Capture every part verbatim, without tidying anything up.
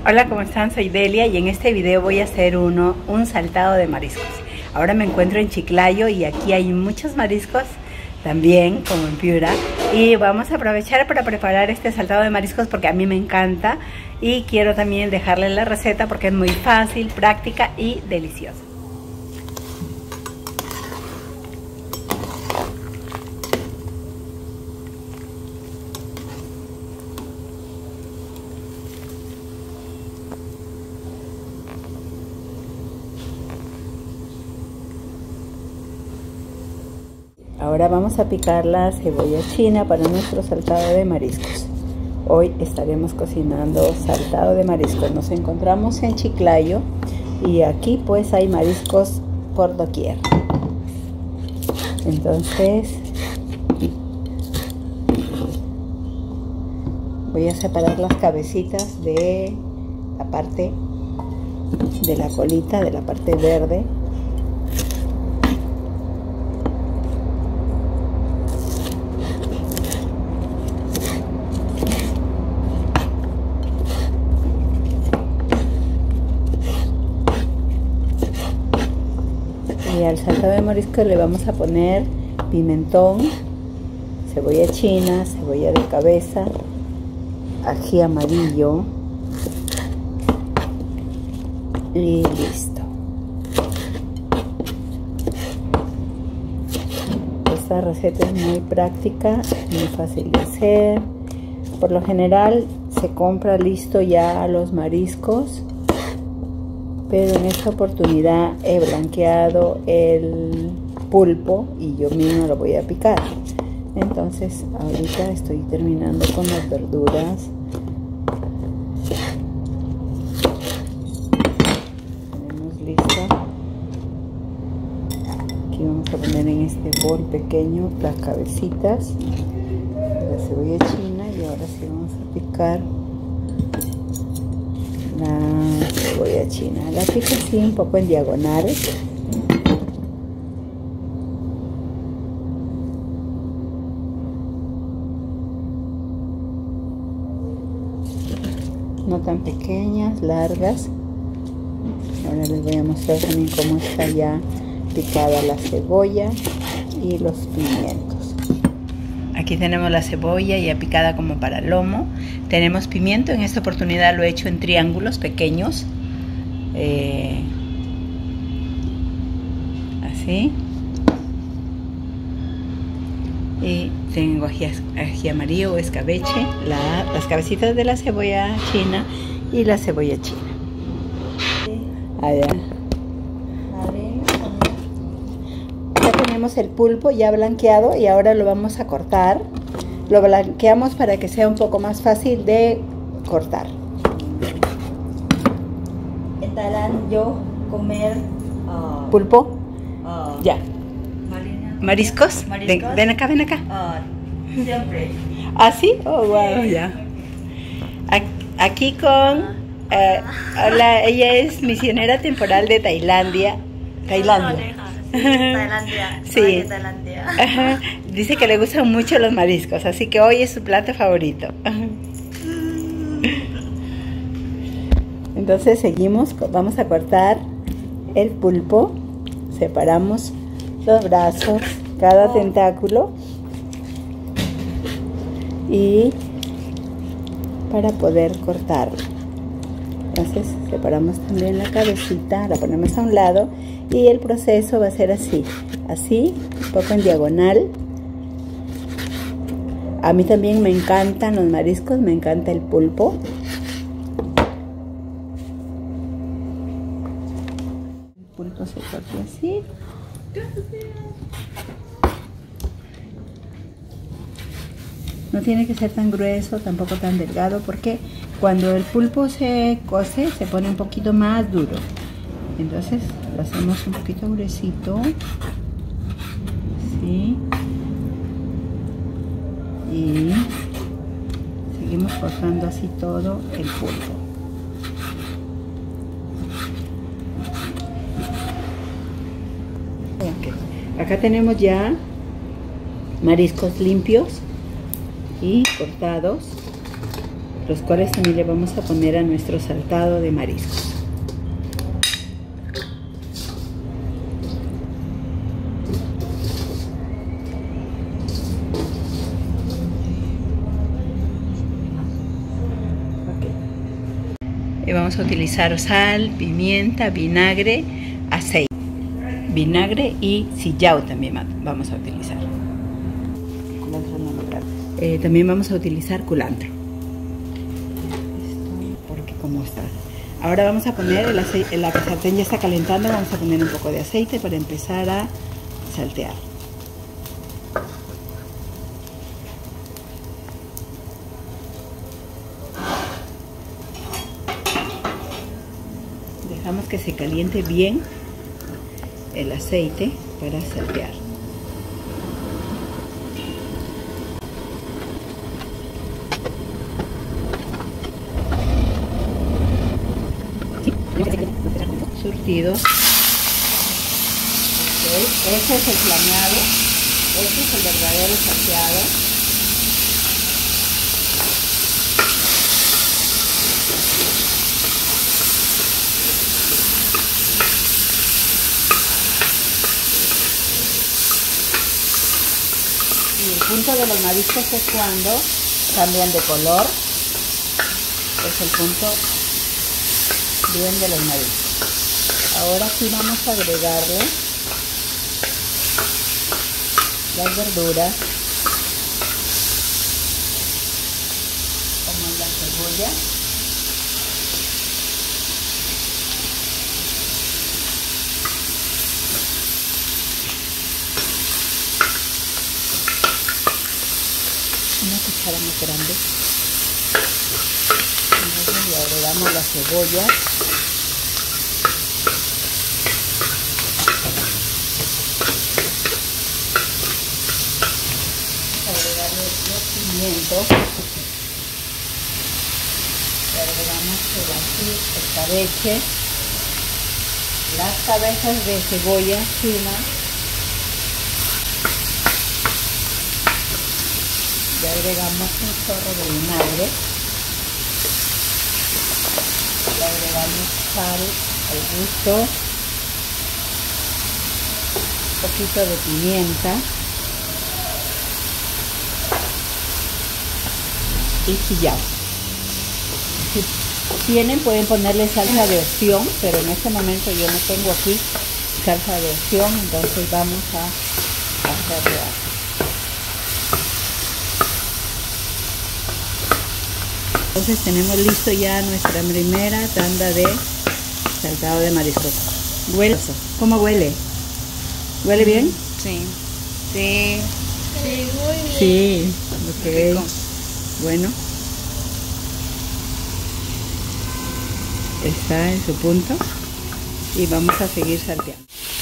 Hola, ¿cómo están? Soy Delia y en este video voy a hacer uno, un saltado de mariscos. Ahora me encuentro en Chiclayo y aquí hay muchos mariscos también, como en Piura. Y vamos a aprovechar para preparar este saltado de mariscos porque a mí me encanta. Y quiero también dejarles la receta porque es muy fácil, práctica y deliciosa. Ahora vamos a picar la cebolla china para nuestro saltado de mariscos. Hoy estaremos cocinando saltado de mariscos. Nos encontramos en Chiclayo y aquí pues hay mariscos por doquier. Entonces voy a separar las cabecitas de la parte de la colita, de la parte verde. Y al saltado de mariscos le vamos a poner pimentón, cebolla china, cebolla de cabeza, ají amarillo y listo. Esta receta es muy práctica, muy fácil de hacer. Por lo general se compra listo ya los mariscos, pero en esta oportunidad he blanqueado el pulpo y yo mismo lo voy a picar. Entonces ahorita estoy terminando con las verduras. Tenemos listo. Aquí vamos a poner en este bol pequeño las cabecitas de la cebolla china y ahora sí vamos a picar la cebolla china. La pico así un poco en diagonal. No tan pequeñas, largas. Ahora les voy a mostrar también cómo está ya picada la cebolla y los pimientos. Aquí tenemos la cebolla ya picada como para lomo. Tenemos pimiento, en esta oportunidad lo he hecho en triángulos pequeños. Eh, así. Y tengo ají, ají amarillo o escabeche, la, las cabecitas de la cebolla china y la cebolla china. Allá. Ya tenemos el pulpo ya blanqueado y ahora lo vamos a cortar. Lo blanqueamos para que sea un poco más fácil de cortar. ¿Qué tal yo comer uh, pulpo? Uh, ya. Marina, ¿Mariscos? ¿Mariscos? Ven, ven acá, ven acá. Uh, siempre. ¿Ah, sí? Oh, wow, ya. Aquí con... Eh, hola, ella es misionera temporal de Tailandia. Tailandia. Sí, Tailandia. Sí. Tailandia. Ajá. Dice que le gustan mucho los mariscos, así que hoy es su plato favorito. Entonces seguimos, vamos a cortar el pulpo, separamos los brazos, cada tentáculo y para poder cortarlo. Entonces separamos también la cabecita, la ponemos a un lado y el proceso va a ser así, así, un poco en diagonal. A mí también me encantan los mariscos, me encanta el pulpo. El pulpo se corta así. No tiene que ser tan grueso, tampoco tan delgado, porque cuando el pulpo se cose se pone un poquito más duro. Entonces lo hacemos un poquito gruesito. ¿Sí? Y seguimos cortando así todo el pulpo. Okay. Acá tenemos ya mariscos limpios y cortados. los cuales también le vamos a poner a nuestro saltado de mariscos. Y vamos a utilizar sal, pimienta, vinagre, aceite. Vinagre y sillao también vamos a utilizar. Eh, también vamos a utilizar culantro. Porque como está. Ahora vamos a poner el aceite, la sartén ya está calentando, vamos a poner un poco de aceite para empezar a saltear. Dejamos que se caliente bien el aceite para saltear. Surtido. Okay. Este es el flameado. Este es el verdadero salteado. Y el punto de los mariscos es cuando cambian de color. Es el punto bien de los mariscos. Ahora sí vamos a agregarle las verduras, como la cebolla, una cuchara más grande. Entonces le agregamos la cebolla, agregarle los pimientos, le agregamos el ají, el cabeche, las cabezas de cebolla fina, le agregamos un chorro de vinagre, le agregamos sal al gusto, un poquito de pimienta y sillao. Si tienen, pueden ponerle salsa de opción, pero en este momento yo no tengo aquí salsa de opción, entonces vamos a hacerlo. Entonces tenemos listo ya nuestra primera tanda de saltado de mariscos. ¿Huele? ¿Cómo huele? ¿Huele bien? Sí. Sí. Sí, muy bien. Sí, ok. Bueno. Está en su punto. Y vamos a seguir salteando.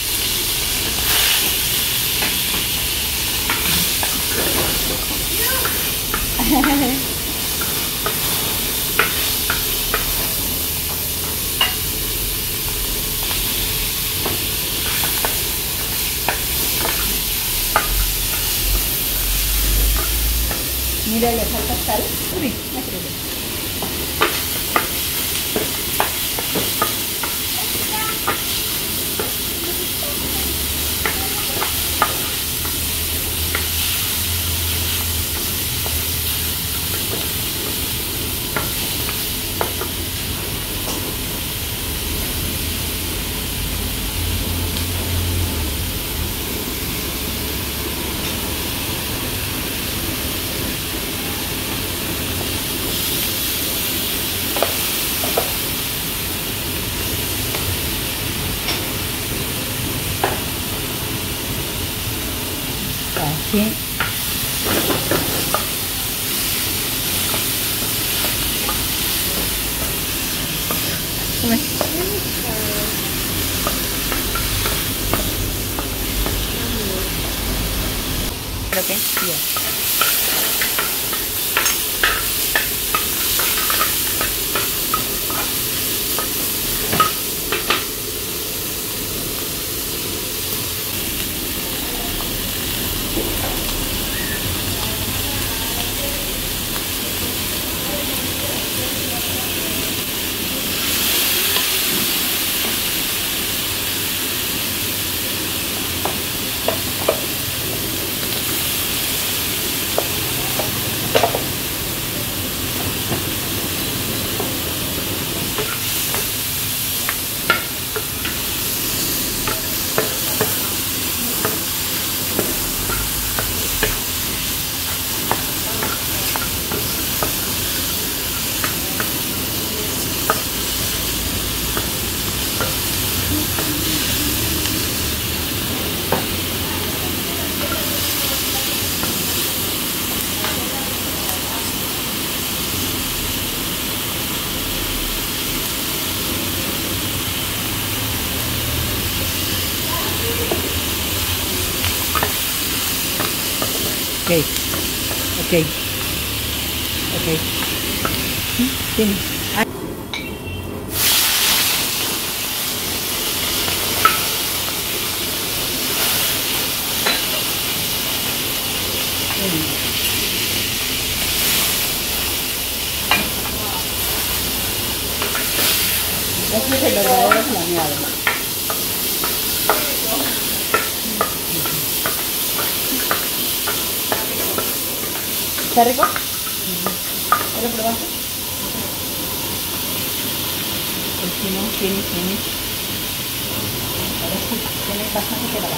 Mira, le falta sal. Uy, me atrevo. Así. Come. Creo que bien. Ok. Ok. Ok. Dime. Ay. Este es el verdadero flameado. ¿Está rico? ¿Ya lo probaste? Pues si no, tiene, tiene. Ahora sí, tiene bastante que lavar.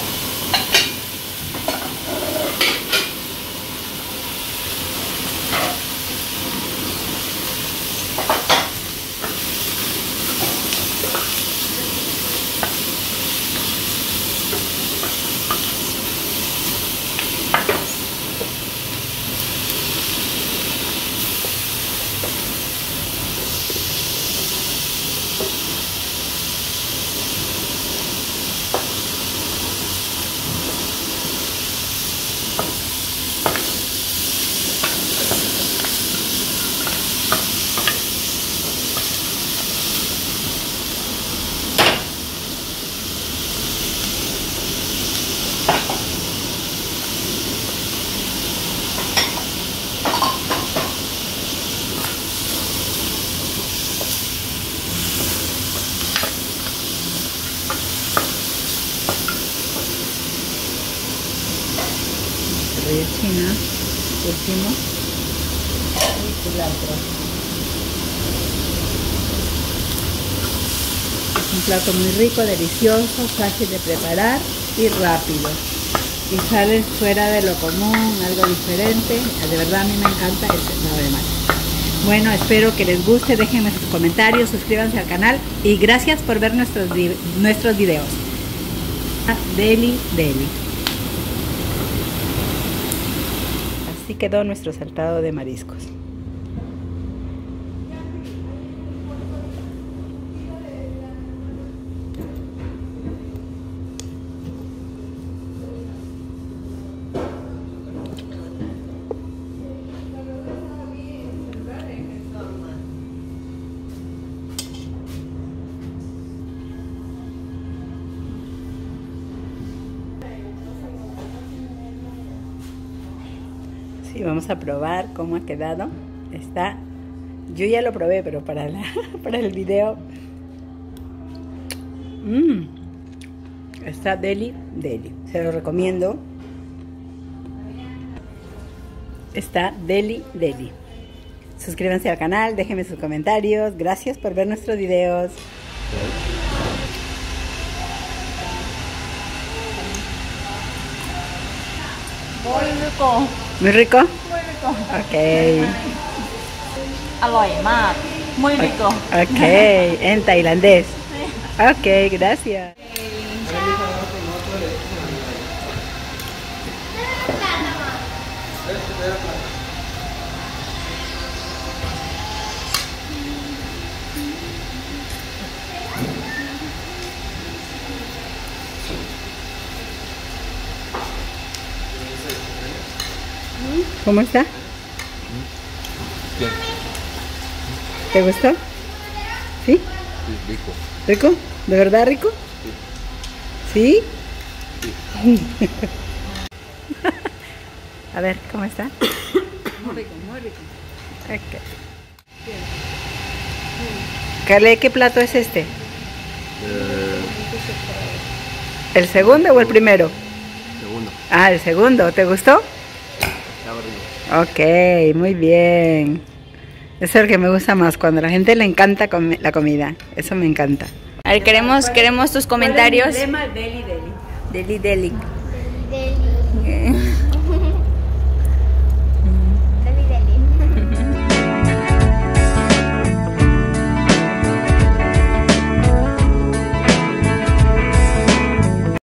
China, último y culantro. Es un plato muy rico, delicioso, fácil de preparar y rápido. Y sale fuera de lo común, algo diferente. De verdad a mí me encanta el cenado de mariscos. Bueno, espero que les guste, déjenme sus comentarios, suscríbanse al canal y gracias por ver nuestros, nuestros videos. Deli Deli. Así quedó nuestro saltado de mariscos. Y vamos a probar cómo ha quedado. Está, yo ya lo probé, pero para, la, para el video mmm, está deli, deli. Se lo recomiendo. Está deli, deli. Suscríbanse al canal, déjenme sus comentarios. Gracias por ver nuestros videos. Muy rico. ¿Muy rico? Muy rico. Ok. อร่อยมาก muy rico. Ok, en tailandés. Ok, gracias. ¿Cómo está? Bien. ¿Te gustó? ¿Sí? Sí, rico. ¿Rico? ¿De verdad rico? ¿Sí? ¿Sí? A ver, ¿cómo está? Muy rico, muy rico. Okay. Carle, ¿qué plato es este? Eh, ¿El segundo o el primero? segundo. Ah, el segundo. ¿Te gustó? Ok, muy bien. Eso es lo que me gusta más, cuando a la gente le encanta com la comida. Eso me encanta. A ver, queremos, queremos tus comentarios. Deli, deli. Deli, deli. Deli.